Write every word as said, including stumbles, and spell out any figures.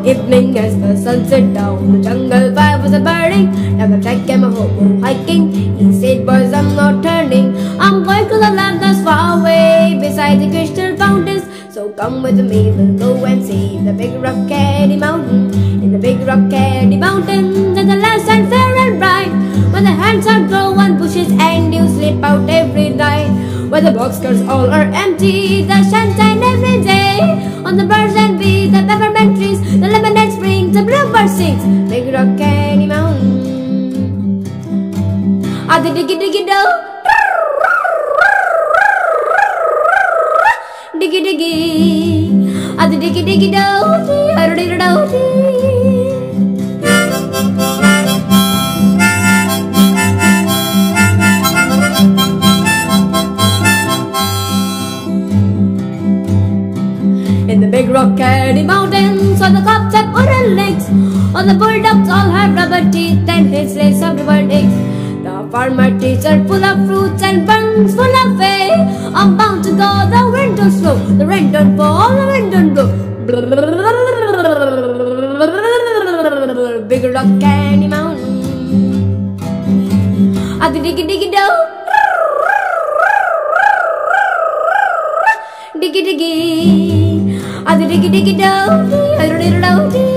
evening as the sun set down. The jungle vibe was a burning. Now the track came a hobo hiking. He said, boys, I'm not turning. I'm going to the land that's far away, beside the crystal fountains. So come with me, we'll go and see the big rock candy mountain. In the big rock candy mountain, there's a land and fair and bright, where the hands are grow on bushes and you sleep out every night. Where the boxcars all are empty, the sunshine every day. On the birds and bees, the peppermint trees, the lemonade springs, the bluebird sings. Big rock candy mountain. Ah, the diggy diggy do, diggy diggy. Ah, the diggy diggy do, ah do do do. In the big rock candy mountains, all the cops have wooden legs, all the bulldogs all have rubber teeth, and his legs have rubber eggs. The farmer trees are full of fruits and buns full of hay. I'm bound to go, the wind don't slow, the rain don't fall, the wind don't blow. Big rock candy mountain. Ah, the diggy diggy do, diggy diggy. Ah, the diggy diggy do, I don't know.